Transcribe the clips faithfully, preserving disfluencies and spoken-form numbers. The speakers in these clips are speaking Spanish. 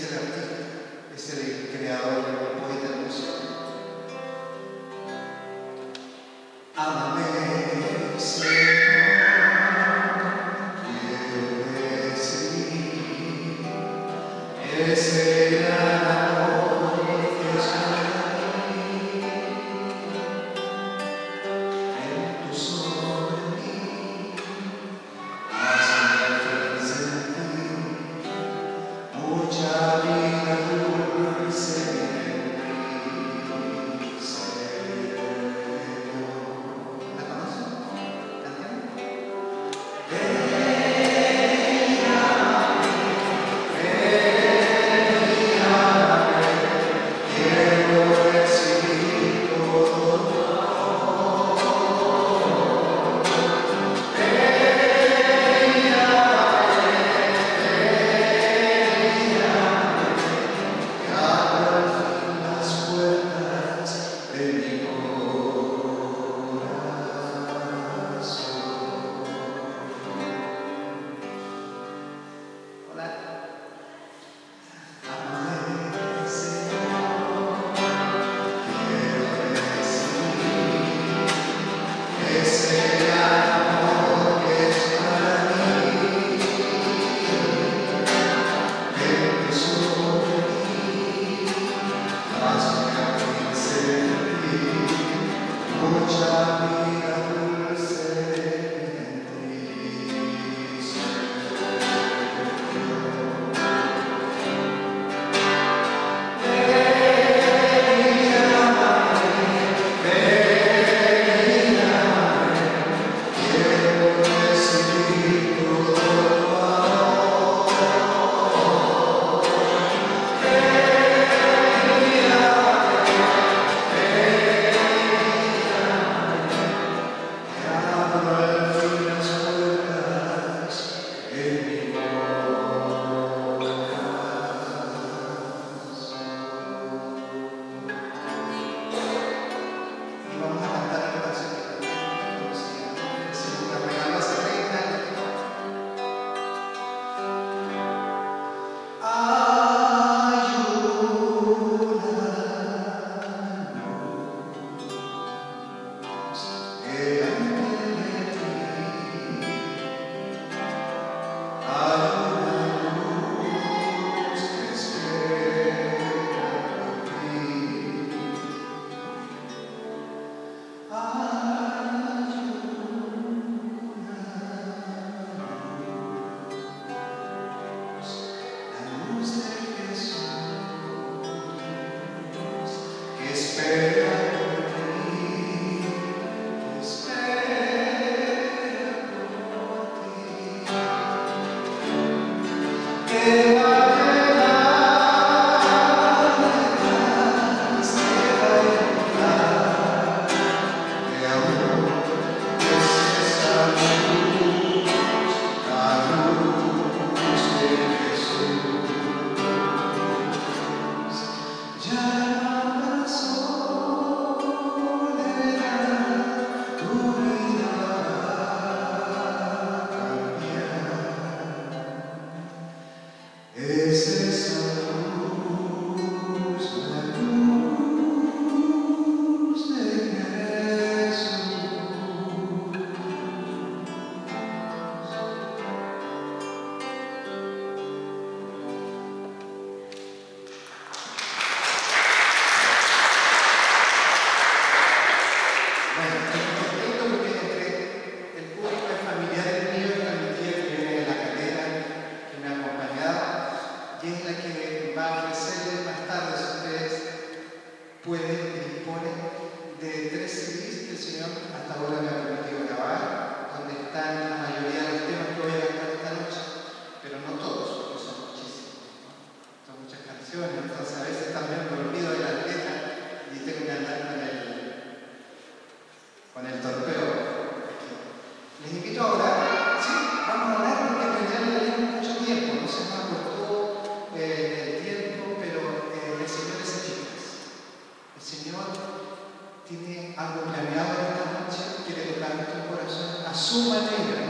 es el artista, es el creador, el poeta, el músico. Ámame, Señor, quiero recibir ese gran amor que es para mí. En tu sol en mí, hazme sentir mucha vida dulce en mí, Señor. ¿La conocen?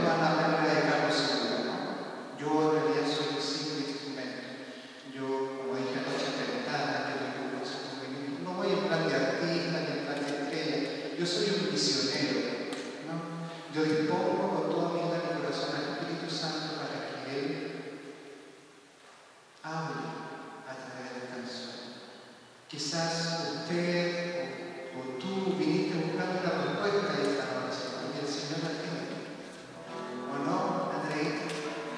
Yo, en realidad, soy un simple instrumento. Yo, como Quizás usted o, o tú viniste buscando una respuesta y esta noche, y el Señor la tiene. ¿O no, Andreita?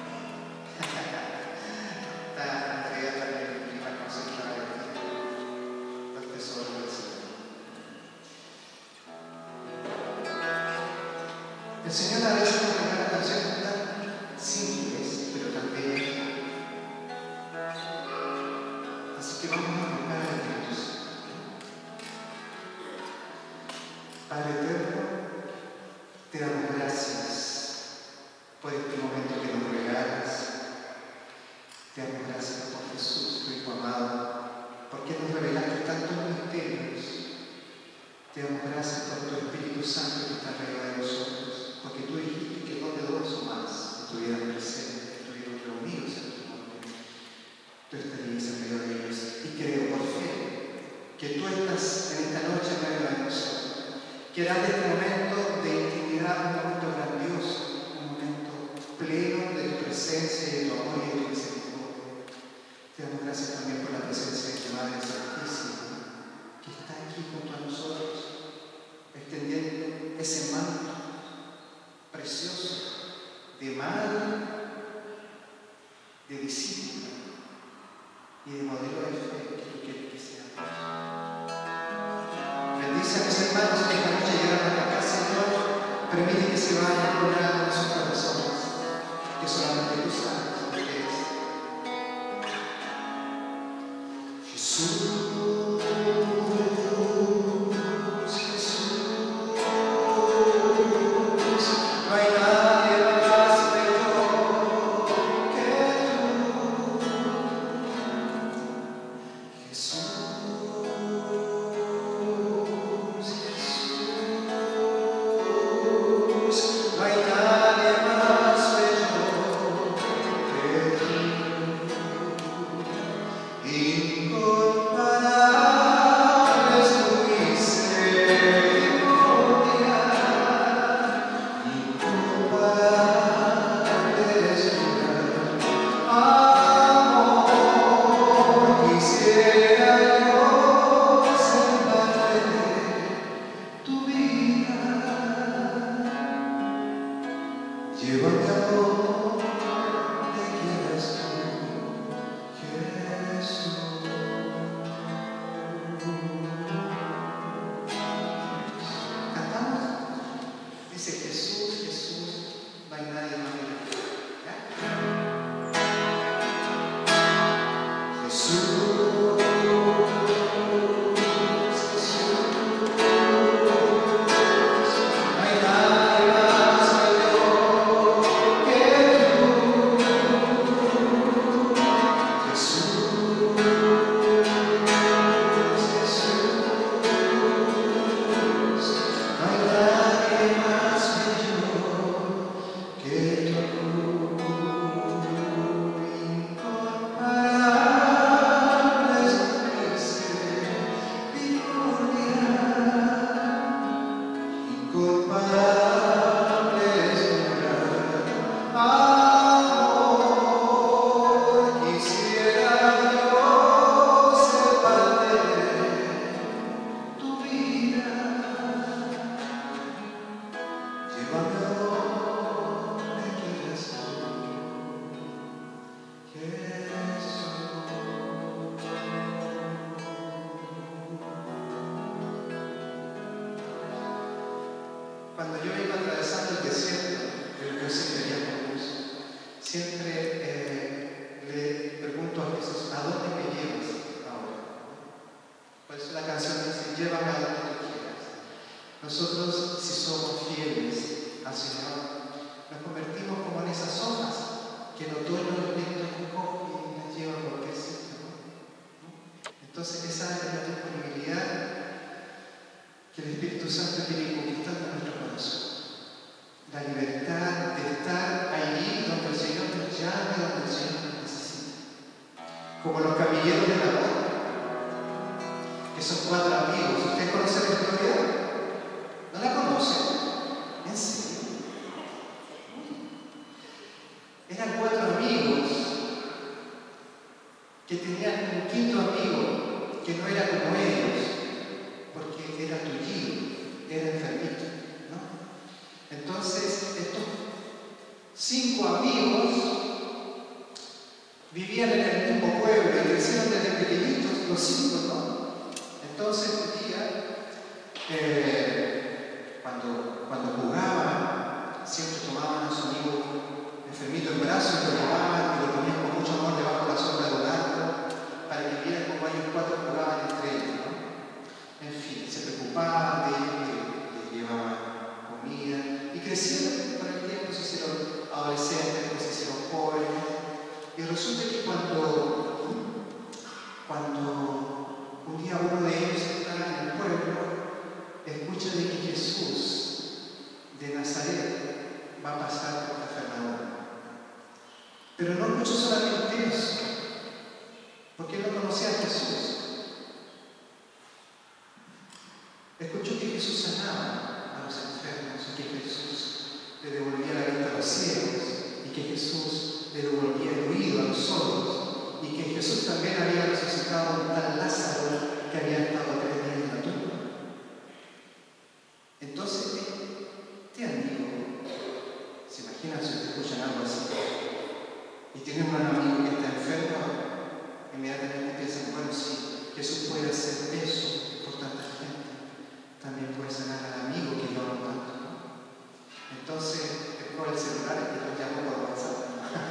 Está Andrea también y la concentrada en los tesoros del Señor. El Señor a veces nos regala canciones tan simples, pero tan bellas. Así que vamos a buscar a Dios. Padre eterno, te damos gracias por este momento que nos regalas. Te damos gracias por Jesús, tu Hijo amado, porque nos revelaste tantos misterios. Te damos gracias por tu Espíritu Santo que está arriba de nosotros, porque tú dijiste que donde dos o más estuvieran presentes, estuvieron reunidos en tu nombre, tú estarías en medio de ellos. Y creo por fe que tú estás en esta noche en medio de nosotros, que harás de este momento de intimidad un momento grandioso, un momento pleno de tu presencia y de tu amor y de tu misericordia. Te damos gracias también por la presencia de tu Madre Santísima, que está aquí junto a nosotros, extendiendo ese manto precioso de madre, de discípula y de modelo de fe que tú quieres que seamos. Bendice a mis hermanos que esta noche llegaron hasta acá, Señor. Permite que se vayan logrando en sus corazones, que solamente tú sabes lo que es. Jesús. Cuando yo iba atravesando el desierto, el que siempre llamo Jesús, siempre eh, le pregunto a Jesús, ¿a dónde me llevas ahora? Por eso la canción dice, llévame a donde tú quieras. Nosotros, si somos fieles al Señor, nos convertimos como en esas hojas que en otoño los vientos recogen y las llevan por cualquier sitio, ¿no? Entonces esa es la disponibilidad que el Espíritu Santo quiere conquistar en nuestro corazón. La libertad de estar allí donde el Señor nos llama y donde el Señor nos necesita. Como los camilleros de la boda, que son cuatro amigos. ¿Ustedes conocen la historia? ¿No la conocen? ¿En serio? Eran cuatro amigos que tenían un quinto amigo que no era como ellos, porque era tullido, era enfermito, ¿no? Entonces, estos cinco amigos vivían en el mismo pueblo y crecieron desde pequeñitos, los cinco, ¿no? Entonces, un día, eh, cuando, cuando jugaban, siempre tomaban a su amigo enfermito en brazos y lo llevaban y lo ponían con mucho amor debajo de la sombra de un árbol para que vieran cómo ellos cuatro jugaban entre ellos, ¿no? En fin, se preocupaban de ellos, les llevaban comida y crecieron con el tiempo, se hicieron adolescentes, después se hicieron jóvenes. Y resulta que cuando, cuando un día uno de ellos está en el pueblo, escucha de que Jesús de Nazaret va a pasar por Cafarnaúm. Pero no escuchó solamente eso, porque no conocía a Jesús. Escuchó que Jesús sanaba a los enfermos y que Jesús le devolvía la vista a los ciegos y que Jesús le devolvía el oído a los sordos y que Jesús también había resucitado a un tal Lázaro que había estado tres días en la tumba. Entonces, este amigo, ¿se imaginan si ustedes escuchan algo así? Y tienen un amigo que está enfermo, inmediatamente piensan, bueno, si Jesús puede hacer eso por tanta gente, también puede sanar al amigo que yo amo tanto, ¿no? Entonces, después el celular y lo llamó por WhatsApp.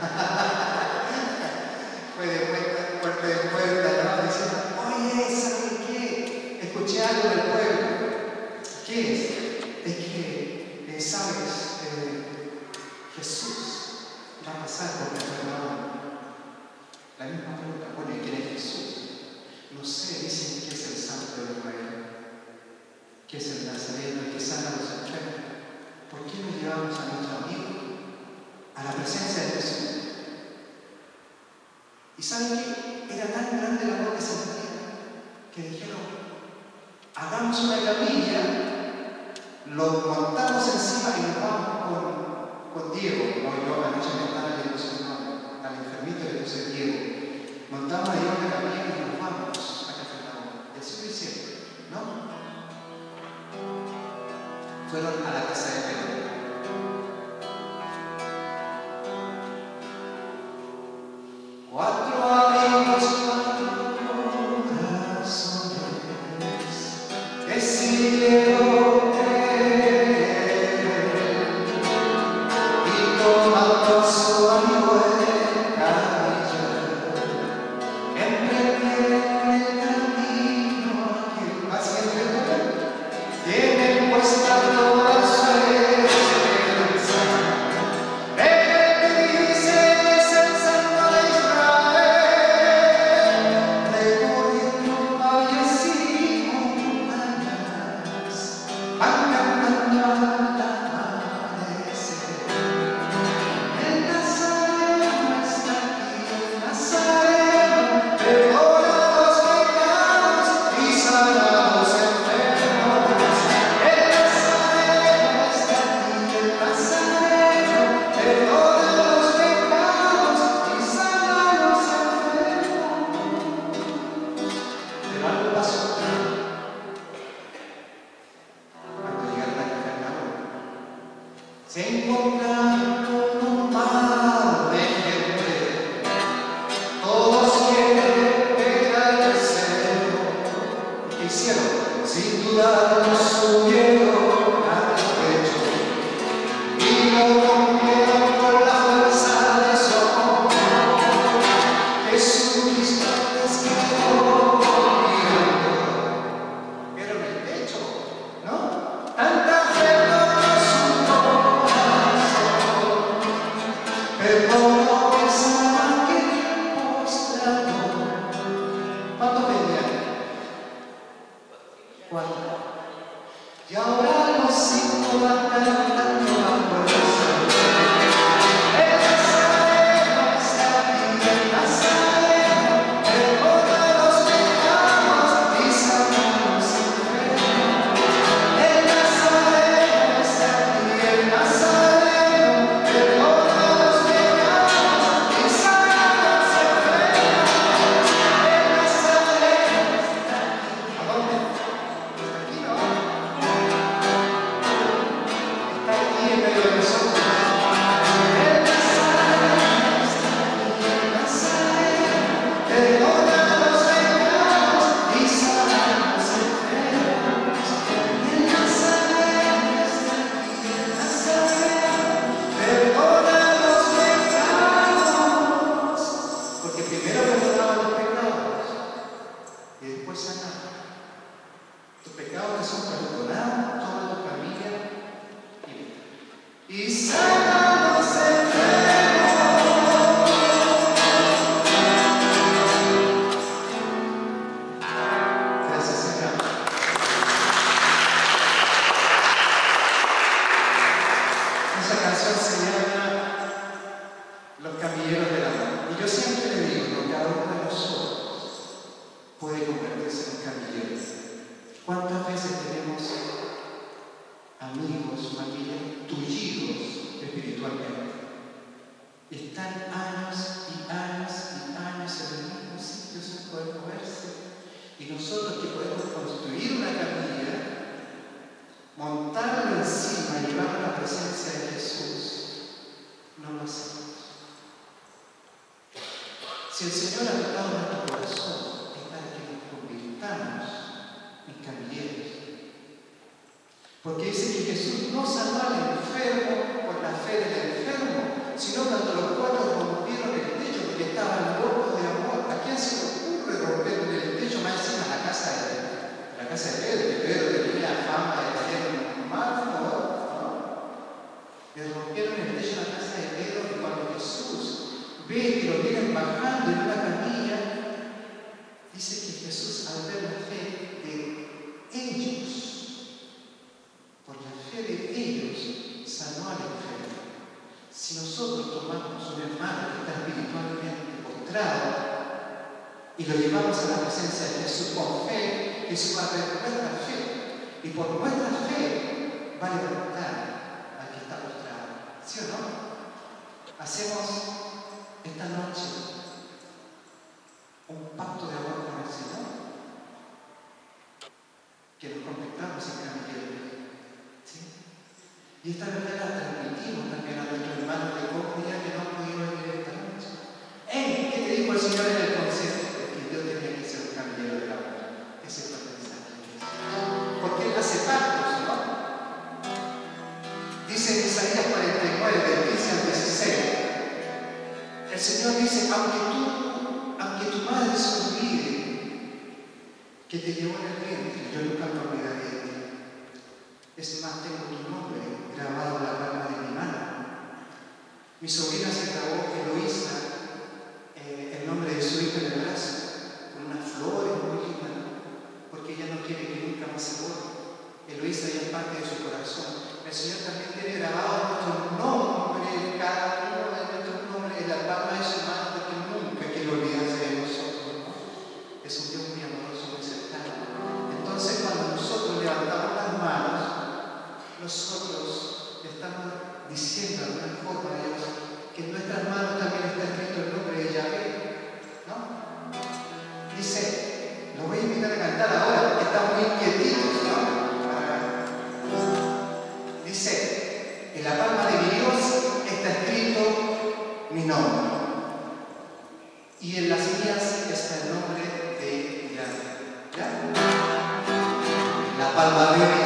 Fue de puerta, puerta de puerta, ¿no? Diciendo, oye, ¿saben qué? Escuché algo del pueblo. ¿Qué es? Es que, eh, ¿sabes? Eh, Jesús va a pasar por Cafarnaúm. La misma pregunta, bueno, ¿y quién es Jesús? No sé, dicen que es el santo de Israel, que es el nazareno y que sana a los enfermos. ¿Por qué no llevamos a nuestro amigo a la presencia de Jesús? ¿Y saben qué? Era tan grande el amor que sentían que dijeron, hagamos una camilla, lo montamos encima y nos vamos con, con Diego. No, yo anoche me estaba leyendo su nombre, al enfermito le puse Diego. Montamos ahí una camilla y nos vamos a Cafarnaúm. Y así lo hicieron, ¿no? Fueron a la casa de Pedro. Cuatro amigos, cuatro corazones decidieron creer y tomando a su amigo en camilla, emprendieron el camino a quien va siempre tienen puesta toda su esperanza. El que dice es el Santo de Israel, recorriendo valles y montañas, van cantando al amanecer. El Nazareno está aquí, el Nazareno perdona los pecados y sana a los enfermos. El Nazareno está aquí, el Nazareno perdona los pecados y sana a los enfermos. Pero algo pasó cuando llegaron a Cafarnaúm. Se encontraron con un mar de gente, todos quieren ver al tercero. ¿Qué hicieron? Sin dudar lo subieron al pecho y lo rompieron con la fuerza de su amor. Jesucristo les quedó mirando. Vieron el pecho, ¿no? Tanta fe por su corazón, pero no pensaban que postrado. ¿Cuántos venían? Cuatro. Y ahora los cinco van cantando a fuerza. El Nazareno está aquí, el Nazareno perdona los pecados y sana a los enfermos. El Nazareno está aquí, el Nazareno perdona los pecados y sana a los enfermos. El Nazareno está puede convertirse en camilleros. ¿Cuántas veces tenemos amigos, familia, tullidos espiritualmente? Están años y años y años en el mismo sitio sin poder moverse. Y nosotros que podemos construir una camilla, montarlo encima y llevarlo a la presencia de Jesús, no lo hacemos. Si el Señor ha tocado nuestro corazón, es para que nos convirtamos en camilleros. Porque dice que Jesús no sanó al enfermo por la fe del enfermo, sino cuando los cuatro rompieron el techo porque estaban locos de amor. ¿A quién se le ocurre romper el techo más encima de la casa de, la casa de Pedro? Que Pedro tenía fama de tener un mal favor, ¿no? Le rompieron el techo de la casa de Pedro y cuando Jesús ve que lo vienen bajando en una camilla, dice que Jesús, al ver la fe de ellos, por la fe de ellos, sanó al enfermo. Si nosotros tomamos un hermano que está espiritualmente postrado y lo llevamos a la presencia de Jesús con fe, Jesús va a ver nuestra fe y por nuestra fe va a levantar al que está postrado. ¿Sí o no? Hacemos esta noche un pacto de amor con el Señor, que nos convirtamos en camilleros. ¿Sí? Y esta verdad la transmitimos también a nuestros hermanos de comunidad que no han podido venir esta noche. ¿Eh? ¿Qué te dijo el Señor en el consejo? Es que yo tenía que ser un camillero del amor. Ese fue el mensaje. Porque Él hace pactos, ¿no? Dice en Isaías cuarenta y nueve, del quince al dieciséis, el Señor dice, aunque tú, aunque tu madre se olvide que te llevó en el vientre, yo nunca me olvidaré de ti. Es más, tengo tu nombre grabado en la palma de mi mano. Mi sobrina se grabó, Eloísa, eh, el nombre de su hija en el brazo, con unas flores muy lindas, ¿no? Porque ella no quiere que nunca más se borre. Eloísa ya es parte de su corazón. El Señor también tiene grabado nuestro nombre, cada uno de nuestros nombres en la palma de su mano, porque nunca quiere olvidarse de nosotros, ¿no? Es un Dios muy amoroso, muy cercano. Entonces, cuando nosotros levantamos las manos, nosotros estamos diciendo de alguna forma a Dios que en nuestras manos también está escrito el nombre de Yahvé, ¿no? Dice, lo voy a invitar a cantar ahora porque están muy inquietitos, ¿no? Dice, en la palma de mi Dios está escrito mi nombre y en las mías está el nombre de Yahvé, ¿ya? La palma de mi